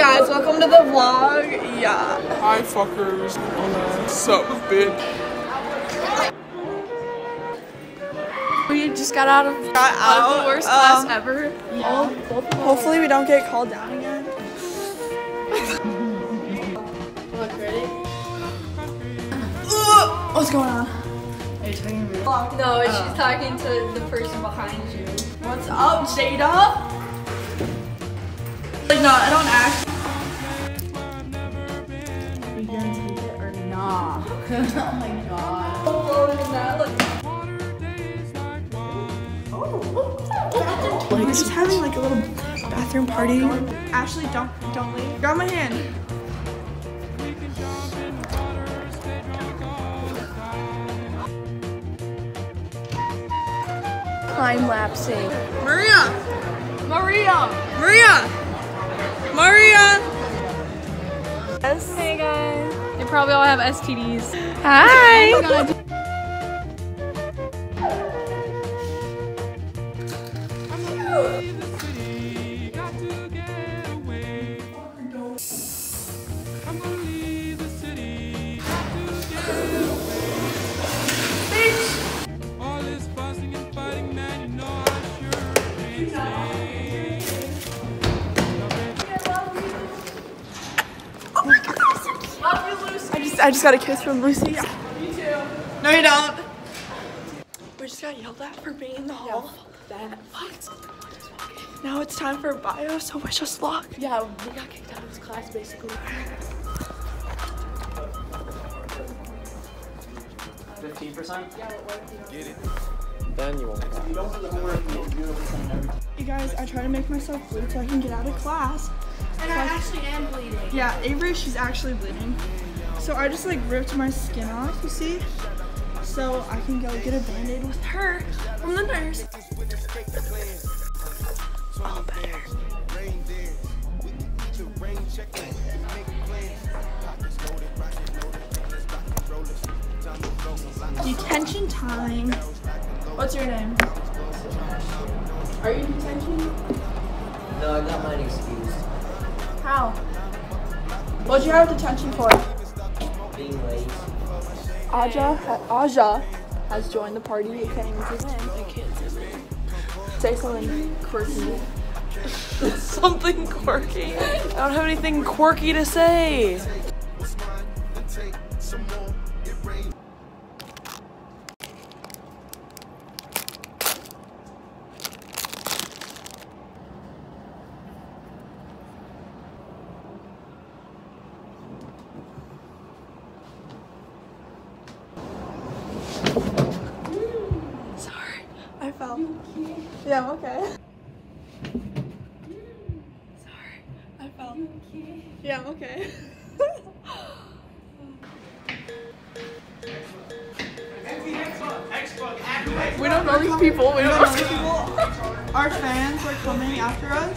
guys, welcome to the vlog. Yeah. Hi fuckers. Sup, bitch. We just got out of the worst class ever. Yeah. Hopefully we don't get called down again. Look, ready? What's going on? Are you talking to me? No, she's talking to the person behind you. What's up, Jada? Like, no, I don't act. You gonna take it or nah? Oh my god. Like, just having like a little bathroom party. Ashley, don't leave. Grab my hand. Time lapsing. Maria! Yes. Hey guys. They probably all have STDs. Hi! I just got a kiss from Lucy. Yeah. Me too. No, you don't. We just got yelled at for being in the hall. Now it's time for bio, so wish us luck. Yeah, we got kicked out of this class basically. 15%? Get it. Then you won't. You guys, I try to make myself bleed so I can get out of class. And I actually am bleeding. Yeah, Avery, she's actually bleeding. So I just like ripped my skin off, you see? So I can go get a band-aid with her from the nurse. All better. Detention time. What's your name? Are you in detention? No, I got mine excused. How? What'd you have detention for? Being late. Aja has joined the party. You can't even say his name. I can't say his name. Say something quirky. Something quirky? I don't have anything quirky to say. I fell. Yeah, I'm okay. Sorry, I fell. Yeah, I'm okay. We don't know these people. We don't know these people. Our fans are coming after us.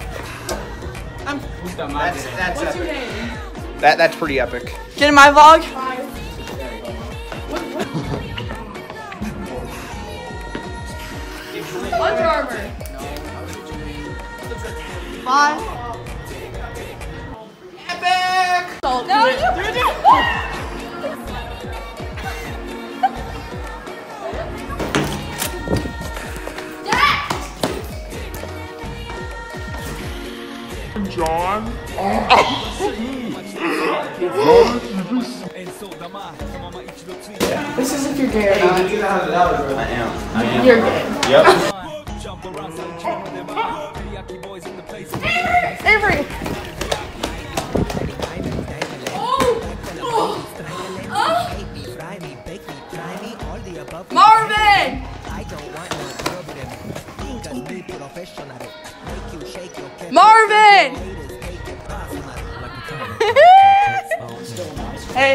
What's your name? That's pretty epic. Get in my vlog. Under Armour. 5. Epic! No, John? This is if you're gay or not. I am. You're gay. Yep. Avery! Marvin! Marvin! Hey!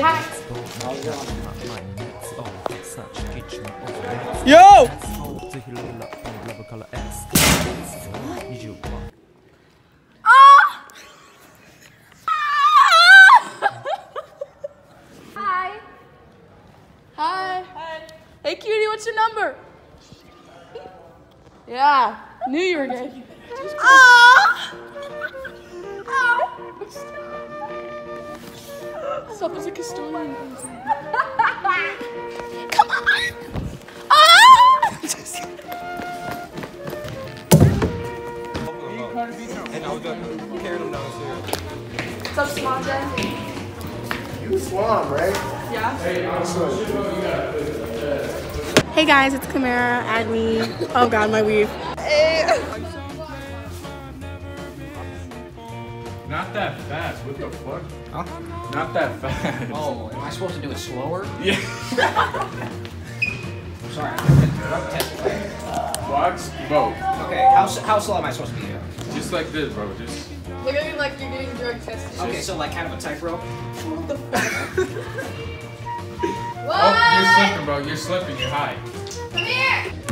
Yo! Hi. Hi. Hey cutie, what's your number? Yeah, knew you were gay. Ah! thought there was a custodian. Come on! Ah! And I was carrying them downstairs. What's up, Small Jen? You swam, right? Yeah. Hey guys, it's Camara. Add me. Oh god, my weave. Not that fast. What the fuck? Huh? Not that fast. Oh, am I supposed to do it slower? Yeah. Sorry. Watch both. Okay, how slow am I supposed to be here? Just like this, bro. Just. Look at you like you're getting drug tested. Okay, so like kind of a tightrope. Oh, you're slipping, bro. You're slipping. You're high. Come here!